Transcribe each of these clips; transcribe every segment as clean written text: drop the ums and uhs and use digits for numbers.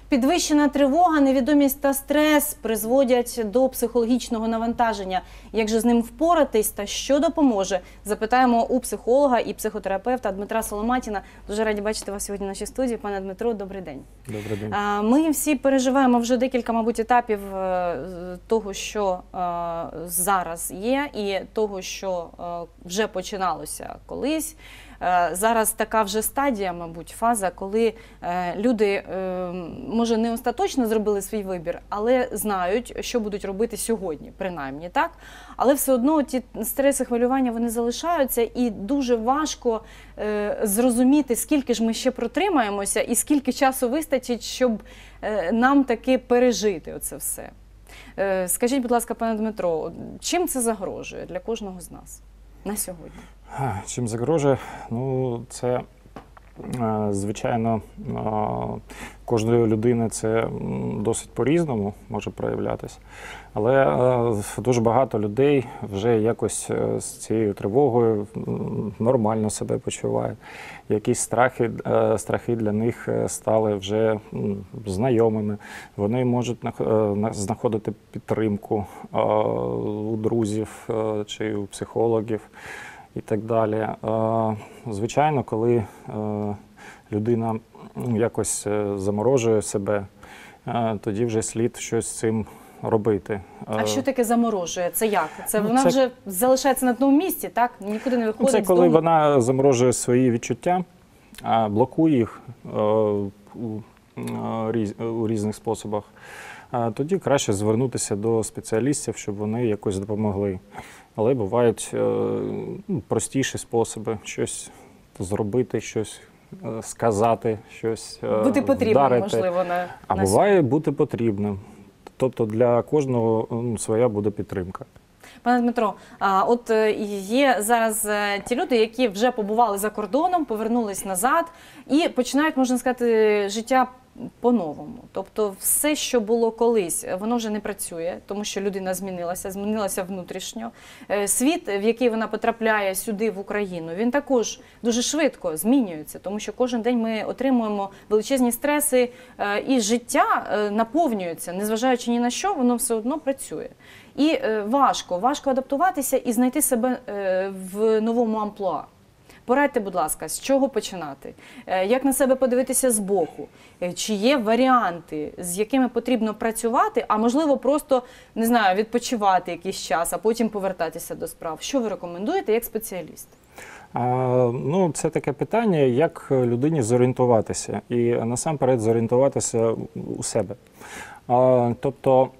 Підвищена тривога, невідомість та стрес призводять до психологічного навантаження. Як же з ним впоратись та що допоможе? Запитаємо у психолога і психотерапевта Дмитра Соломатіна. Дуже раді бачити вас сьогодні в нашій студії. Пане Дмитро, добрий день. Добрий день. Ми всі переживаємо вже декілька, мабуть, етапів того, що зараз є, і того, що вже починалося колись. Зараз така вже стадія, мабуть, фаза, коли люди, може, не остаточно зробили свій вибір, але знають, що будуть робити сьогодні, принаймні, так? Але все одно ті стреси, хвилювання, вони залишаються, і дуже важко зрозуміти, скільки ж ми ще протримаємося і скільки часу вистачить, щоб нам таки пережити оце все. Скажіть, будь ласка, пане Дмитро, чим це загрожує для кожного з нас на сьогодні? Чим загрожує? Ну, це, звичайно, кожної людини це досить по-різному може проявлятися. Але дуже багато людей вже якось з цією тривогою нормально себе почувають. Якісь страхи для них стали вже знайомими. Вони можуть знаходити підтримку у друзів чи у психологів і так далі. Звичайно, коли людина якось заморожує себе, тоді вже слід щось з цим робити. А що таке заморожує? Це як? Це вона вже залишається на одному місці, так? Нікуди не виходить з дому? Це коли вона заморожує свої відчуття, блокує їх у різних способах. Тоді краще звернутися до спеціалістів, щоб вони якось допомогли. Але бувають простіші способи щось зробити, щось сказати, щось бути потрібним, вдарити. Можливо, А буває бути потрібним. Тобто для кожного своя буде підтримка. Пане Дмитро, от є зараз ті люди, які вже побували за кордоном, повернулись назад і починають, можна сказати, життя по-новому. Тобто все, що було колись, воно вже не працює, тому що людина змінилася внутрішньо. Світ, в який вона потрапляє сюди, в Україну, він також дуже швидко змінюється, тому що кожен день ми отримуємо величезні стреси, і життя наповнюється, незважаючи ні на що, воно все одно працює. І важко адаптуватися і знайти себе в новому амплуа. Порадьте, будь ласка, з чого починати? Як на себе подивитися збоку? Чи є варіанти, з якими потрібно працювати, а можливо просто, не знаю, відпочивати якийсь час, а потім повертатися до справ? Що ви рекомендуєте як спеціаліст? Ну, це таке питання, як людині зорієнтуватися. І насамперед зорієнтуватися у себе. Тобто,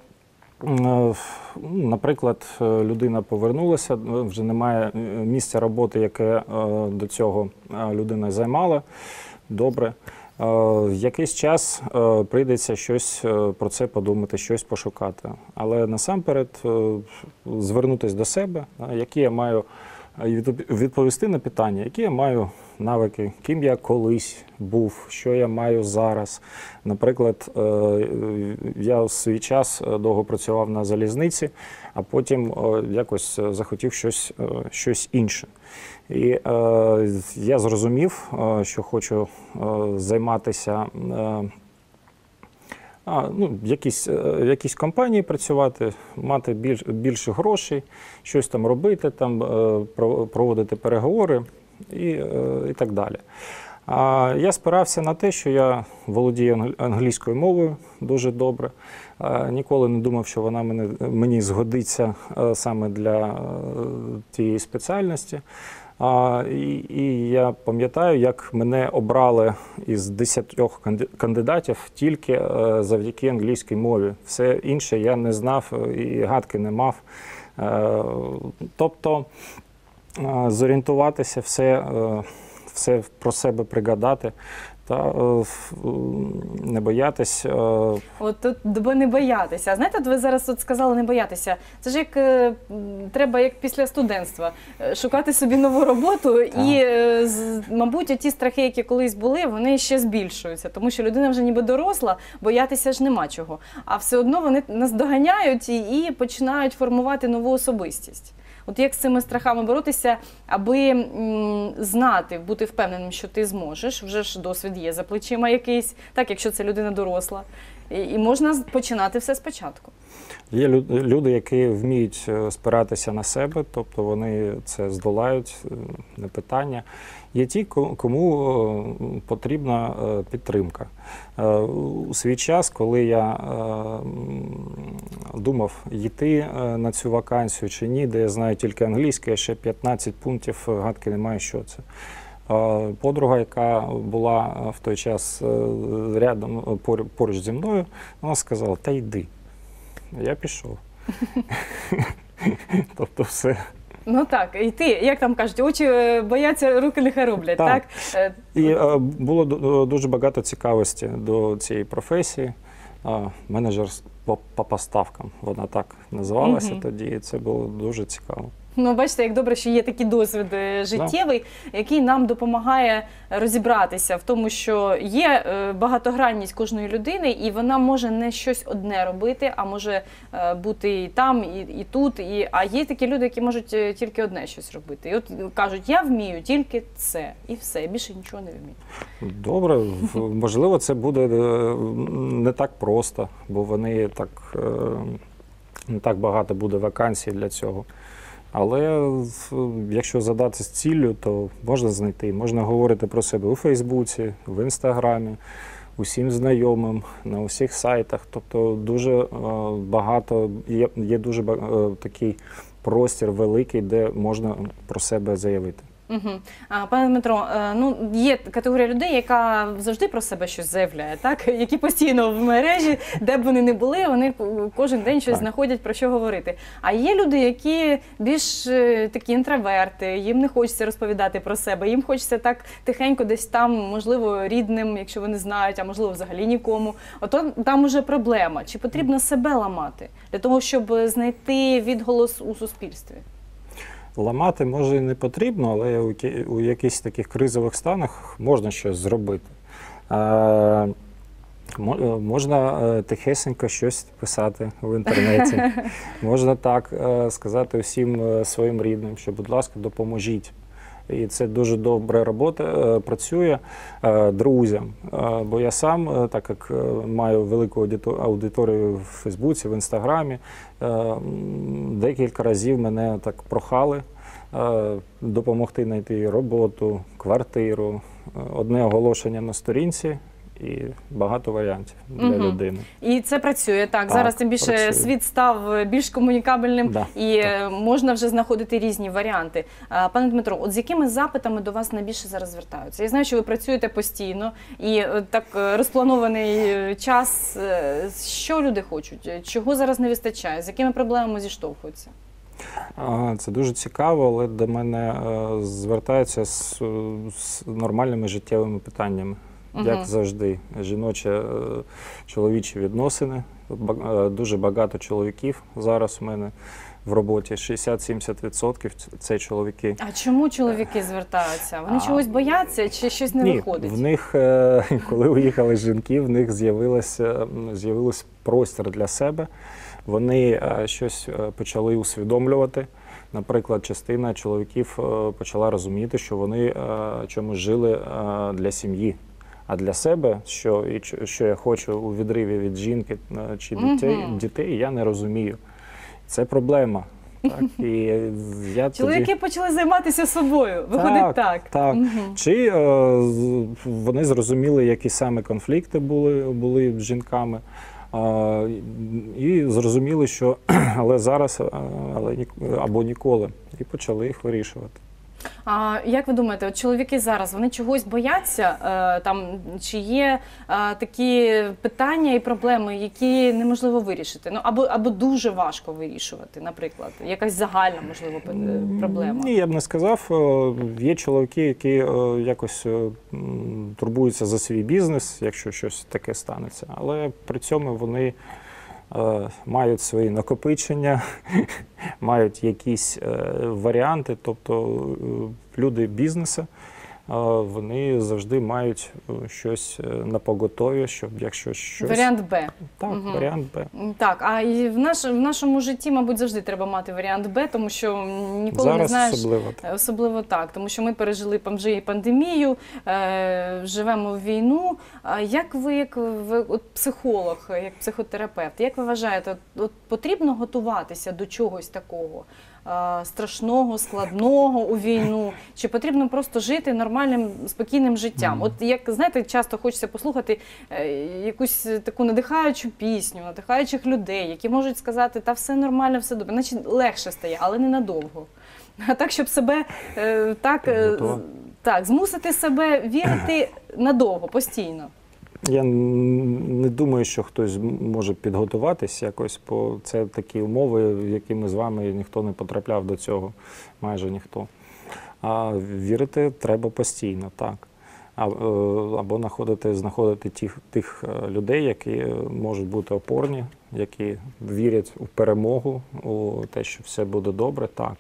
наприклад, людина повернулася, вже немає місця роботи, яке до цього людина займала. Добре. Якийсь час прийдеться щось про це подумати, щось пошукати. Але насамперед звернутися до себе, які я маю відповісти на питання, які я маю навики, ким я колись був, що я маю зараз. Наприклад, я в свій час довго працював на залізниці, а потім якось захотів щось інше. І я зрозумів, що хочу займатися якісь компанії працювати, мати більше грошей, щось там робити, там проводити переговори і так далі. Я спирався на те, що я володію англійською мовою дуже добре. Ніколи не думав, що вона мені згодиться саме для тієї спеціальності. І я пам'ятаю, як мене обрали із 10 кандидатів тільки завдяки англійській мові. Все інше я не знав і гадки не мав. Тобто зорієнтуватися, все про себе пригадати та не боятись. От тут не боятися. Знаєте, от ви зараз от сказали не боятися. Це ж як треба, як після студентства, шукати собі нову роботу і, мабуть, ті страхи, які колись були, вони ще збільшуються, тому що людина вже ніби доросла, боятися ж нема чого. А все одно вони нас доганяють і починають формувати нову особистість. От як з цими страхами боротися, аби знати, бути впевненим, що ти зможеш, вже ж досвід є за плечима якийсь, так, якщо це людина доросла, і можна починати все спочатку. Є люди, які вміють спиратися на себе, тобто вони це здолають, не питання. Є ті, кому потрібна підтримка. У свій час, коли я думав, йти на цю вакансію чи ні, де я знаю тільки англійську, я ще 15 пунктів, гадки немає, що це. Подруга, яка була в той час рядом, поруч зі мною, вона сказала: "Та йди". Я пішов. Тобто все. Ну так, і ти, як там кажуть, очі бояться, руки нехай роблять, так? І було дуже багато цікавості до цієї професії. Менеджер по поставкам, вона так називалася тоді, і це було дуже цікаво. Ну, бачите, як добре, що є такий досвід життєвий, який нам допомагає розібратися в тому, що є багатогранність кожної людини, і вона може не щось одне робити, а може бути і там, і тут. А є такі люди, які можуть тільки одне щось робити. І от кажуть, я вмію тільки це, і все, більше нічого не вмію. Добре, можливо, це буде не так просто, бо вони так, не так багато буде вакансій для цього. Але якщо задатись ціллю, то можна знайти, можна говорити про себе у Фейсбуці, в Інстаграмі, усім знайомим, на усіх сайтах. Тобто дуже багато, є дуже такий простір великий, де можна про себе заявити. Угу. Пане Дмитро, ну, є категорія людей, яка завжди про себе щось заявляє, так? Які постійно в мережі, де б вони не були, вони кожен день щось знаходять, про що говорити. А є люди, які більш такі інтроверти, їм не хочеться розповідати про себе, їм хочеться так тихенько десь там, можливо, рідним, якщо вони знають, а можливо взагалі нікому. Ото там уже проблема. Чи потрібно себе ламати для того, щоб знайти відголос у суспільстві? Ламати, може, і не потрібно, але у якихось таких кризових станах можна щось зробити. Можна тихесенько щось писати в інтернеті. Можна так сказати всім своїм рідним, що, будь ласка, допоможіть. І це дуже добре працює друзям. Бо я сам, так як маю велику аудиторію в Фейсбуці, в Інстаграмі, декілька разів мене так прохали допомогти знайти роботу, квартиру, одне оголошення на сторінці і багато варіантів для людини. І це працює, так. Зараз тим більше працює. Світ став більш комунікабельним і можна вже знаходити різні варіанти. Пане Дмитро, от з якими запитами до вас найбільше зараз звертаються? Я знаю, що ви працюєте постійно і так розпланований час. Що люди хочуть? Чого зараз не вистачає? З якими проблемами зіштовхуються? Це дуже цікаво, але до мене звертаються з нормальними життєвими питаннями. Як завжди, жіночо-чоловічі відносини. Дуже багато чоловіків зараз у мене в роботі, 60-70% це чоловіки. А чому чоловіки звертаються? Вони чогось бояться чи щось не виходить? В них, коли уїхали жінки, в них з'явився простір для себе. Вони щось почали усвідомлювати. Наприклад, частина чоловіків почала розуміти, що вони чомусь жили для сім'ї. А для себе, що я хочу у відриві від жінки чи дітей, я не розумію. Це проблема. Так, і чоловіки почали займатися собою, виходить так. Так. Чи вони зрозуміли, які саме конфлікти були з жінками, і зрозуміли, що але зараз, або ніколи, і почали їх вирішувати. А як ви думаєте, от чоловіки зараз, вони чогось бояться? Чи є такі питання і проблеми, які неможливо вирішити? Ну, або дуже важко вирішувати, наприклад? Якась загальна, можливо, проблема? Ні, я б не сказав. Є чоловіки, які якось турбуються за свій бізнес, якщо щось таке станеться. Але при цьому вони мають свої накопичення, мають якісь варіанти, тобто люди бізнесу, вони завжди мають щось на поготові, щоб якщо щось... Варіант Б. Так, варіант Б. Так, а і в нашому житті, мабуть, завжди треба мати варіант Б, тому що ніколи Зараз не знаєш. особливо. Особливо так, тому що ми пережили вже і пандемію, живемо в війну. Як ви, от психолог, як психотерапевт, як ви вважаєте, от потрібно готуватися до чогось такого страшного, складного у війну? Чи потрібно просто жити нормальним, спокійним життям? От як, знаєте, часто хочеться послухати якусь таку надихаючу пісню, надихаючих людей, які можуть сказати, та все нормально, все добре, значить легше стає, але ненадовго. А так, щоб себе так, змусити себе вірити надовго, постійно. Я не думаю, що хтось може підготуватись якось, бо це такі умови, в які ми з вами ніхто не потрапляв до цього, майже ніхто. А вірити треба постійно, так. Або знаходити тих людей, які можуть бути опорні, які вірять у перемогу, у те, що все буде добре, так.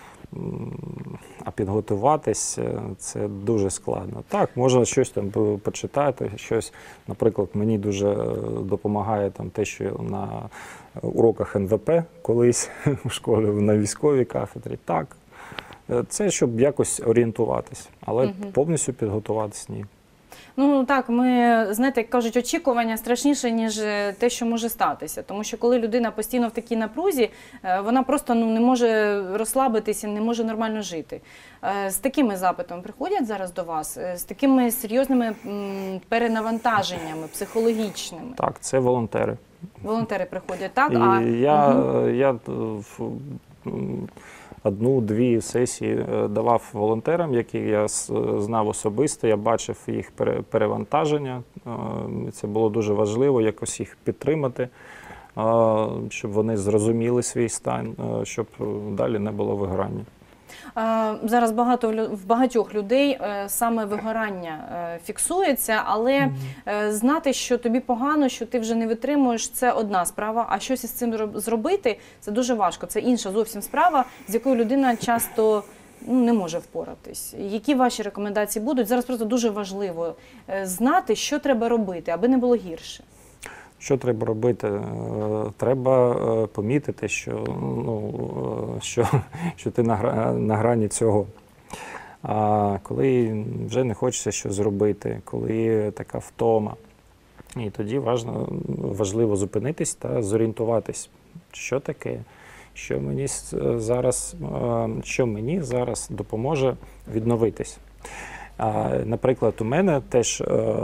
А підготуватись – це дуже складно. Так, можна щось там почитати, щось, наприклад, мені дуже допомагає там те, що на уроках НВП колись у школі на військовій кафедрі. Так, це щоб якось орієнтуватись, але повністю підготуватись – ні. Ну так, ми, знаєте, як кажуть, очікування страшніше, ніж те, що може статися. Тому що коли людина постійно в такій напрузі, вона просто не може розслабитися, не може нормально жити. З такими запитами приходять зараз до вас? З такими серйозними перенавантаженнями психологічними? Так, це волонтери. Волонтери приходять, так? Я одну-дві сесії давав волонтерам, які я знав особисто, я бачив їх перевантаження. Це було дуже важливо якось їх підтримати, щоб вони зрозуміли свій стан, щоб далі не було вигорання. Зараз в багатьох людей саме вигорання фіксується, але знати, що тобі погано, що ти вже не витримуєш, це одна справа, а щось із цим зробити – це дуже важко. Це інша зовсім справа, з якою людина часто не може впоратись. Які ваші рекомендації будуть? Зараз просто дуже важливо знати, що треба робити, аби не було гірше. Що треба робити? Треба помітити, що ти на грані цього. А коли вже не хочеться щось зробити, коли така втома. І тоді важливо зупинитись та зорієнтуватись, що таке, що мені зараз допоможе відновитись. Наприклад, у мене теж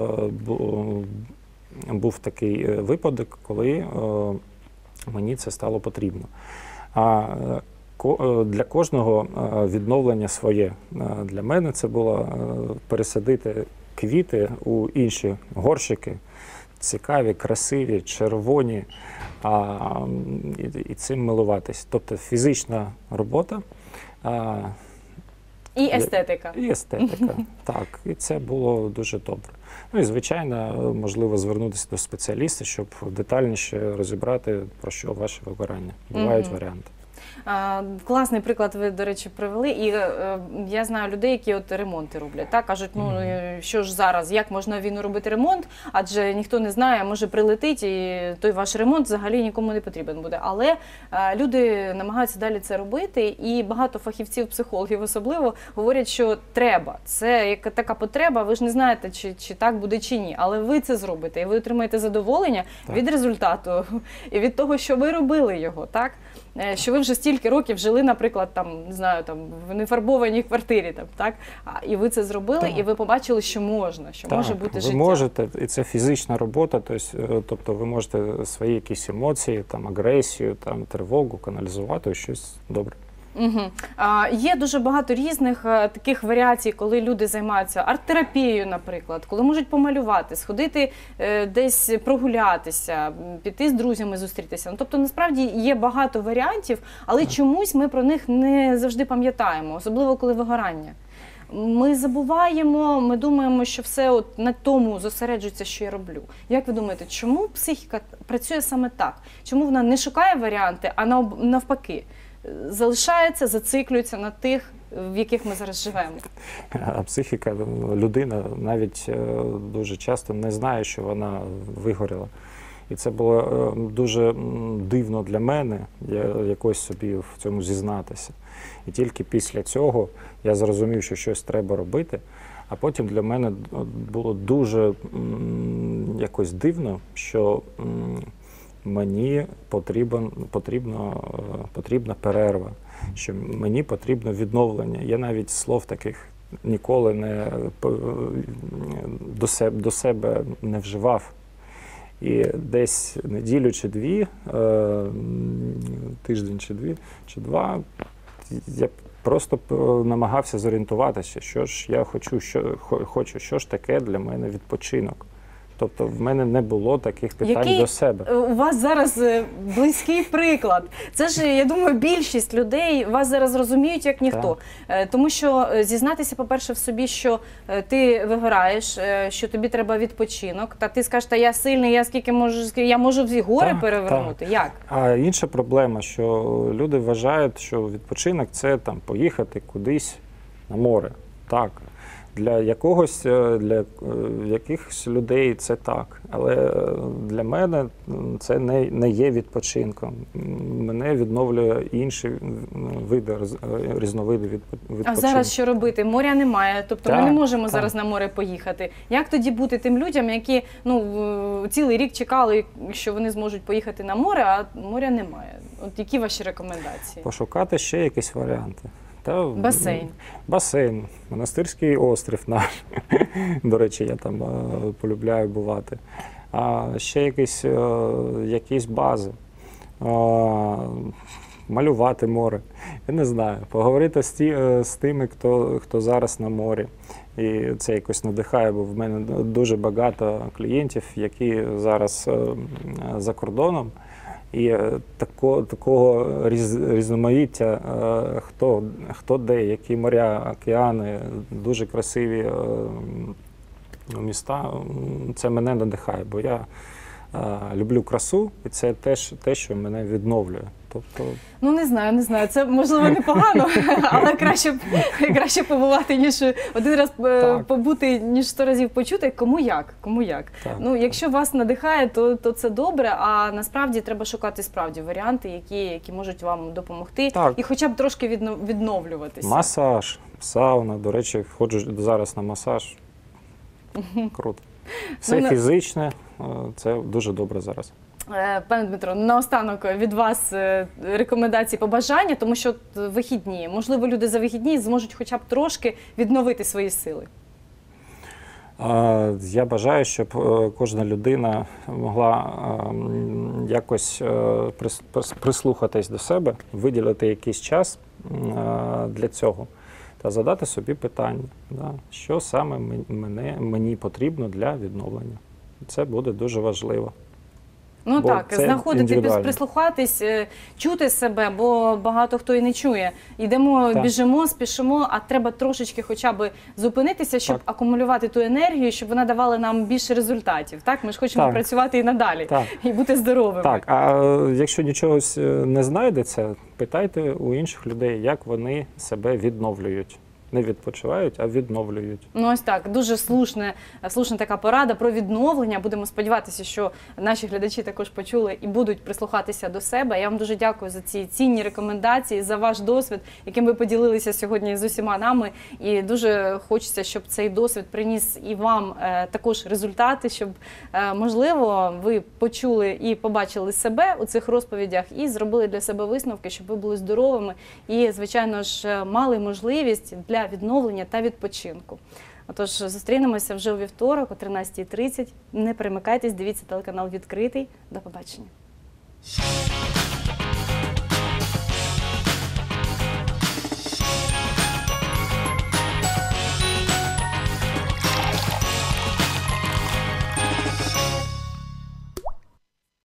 був такий випадок, коли мені це стало потрібно. Для кожного відновлення своє. Для мене це було пересадити квіти у інші горщики, цікаві, красиві, червоні, і цим милуватись. Тобто фізична робота. І естетика. І естетика, так. І це було дуже добре. Ну і, звичайно, можливо звернутися до спеціаліста, щоб детальніше розібрати, про що ваше вигорання. Бувають варіанти. Класний приклад ви, до речі, привели. І я знаю людей, які от ремонти роблять. Так? Кажуть, що ж зараз, як можна в війну робити ремонт, адже ніхто не знає, може прилетить, і той ваш ремонт взагалі нікому не потрібен буде. Але люди намагаються далі це робити, і багато фахівців, психологів особливо, говорять, що треба. Це як така потреба, ви ж не знаєте, чи так буде, чи ні. Але ви це зробите, і ви отримаєте задоволення від результату, і від того, що ви робили його, так? Що ви вже стільки років жили, наприклад, в нефарбованій квартирі, так? І ви це зробили, і ви побачили, що можна, що може бути життя. Ви можете, і це фізична робота, тобто ви можете свої якісь емоції, агресію, тривогу каналізувати у щось добре. Є дуже багато різних таких варіацій, коли люди займаються арт-терапією, наприклад, коли можуть помалювати, сходити десь прогулятися, піти з друзями зустрітися. Тобто, насправді, є багато варіантів, але чомусь ми про них не завжди пам'ятаємо, особливо коли вигорання. Ми забуваємо, ми думаємо, що все на тому зосереджується, що я роблю. Як ви думаєте, чому психіка працює саме так? Чому вона не шукає варіанти, а навпаки? Залишається, зациклюється на тих в яких ми зараз живемо. А психіка, людина навіть дуже часто не знає, що вона вигоріла. І це було дуже дивно для мене, якось собі в цьому зізнатися. І тільки після цього я зрозумів, що щось треба робити. А потім для мене було дуже якось дивно, що мені потрібна перерва, що мені потрібно відновлення. Я навіть слов таких ніколи до себе не вживав. І десь неділю чи дві, тиждень чи два, я просто намагався зорієнтуватися, що ж я хочу, що ж таке для мене відпочинок. Тобто в мене не було таких питань до себе. У вас зараз близький приклад. Це ж, я думаю, більшість людей вас зараз розуміють, як ніхто. Тому що зізнатися, по-перше, в собі, що ти вигораєш, що тобі треба відпочинок, та ти скажеш, та я сильний, я можу всі гори перевернути. Як? А інша проблема, що люди вважають, що відпочинок – це там поїхати кудись на море. Так. Для якихось людей це так, але для мене це не є відпочинком. Мене відновлює інші різновиди відпочинку. А зараз що робити? Моря немає, тобто ми не можемо зараз на море поїхати. Як тоді бути тим людям, які цілий рік чекали, що вони зможуть поїхати на море, а моря немає? От які ваші рекомендації? Пошукати ще якісь варіанти. Басейн. Басейн, Монастирський острів наш. До речі, я там полюбляю бувати. А ще якісь бази. Малювати море. Я не знаю. Поговорити з тими, хто зараз на морі. І це якось надихає, бо в мене дуже багато клієнтів, які зараз за кордоном. І такого різноманіття, хто де, які моря, океани, дуже красиві міста, це мене надихає, бо я люблю красу, і це теж те, що мене відновлює. Тобто... Ну, не знаю, це можливо непогано, але краще побувати, ніж один раз побути, ніж 100 разів почути. Кому як. Ну, якщо вас надихає, то це добре, а насправді треба шукати варіанти, які можуть вам допомогти і хоча б трошки відновлюватися. Масаж, сауна, до речі, ходжу зараз на масаж. Круто. Все фізичне, це дуже добре зараз. Пане Дмитро, наостанок від вас рекомендації, побажання, тому що вихідні, можливо, люди за вихідні зможуть хоча б трошки відновити свої сили. Я бажаю, щоб кожна людина могла якось прислухатись до себе, виділити якийсь час для цього та задати собі питання, що саме мені потрібно для відновлення. Це буде дуже важливо. Ну так, знаходити, прислухатись, чути себе, бо багато хто і не чує. Йдемо, біжимо, спішимо, а треба трошечки хоча б зупинитися, щоб акумулювати ту енергію, щоб вона давала нам більше результатів. Так, ми ж хочемо працювати і надалі, і бути здоровими. Так, а якщо нічого не знайдеться, питайте у інших людей, як вони себе відновлюють. Не відпочивають, а відновлюють. Ну ось так, дуже слушна така порада про відновлення. Будемо сподіватися, що наші глядачі також почули і будуть прислухатися до себе. Я вам дуже дякую за ці цінні рекомендації, за ваш досвід, яким ви поділилися сьогодні з усіма нами. І дуже хочеться, щоб цей досвід приніс і вам також результати, щоб, можливо, ви почули і побачили себе у цих розповідях і зробили для себе висновки, щоб ви були здоровими і, звичайно ж, мали можливість для відновлення та відпочинку. Отож, зустрінемося вже у вівторок о 13:30. Не перемикайтесь, дивіться телеканал «Відкритий». До побачення.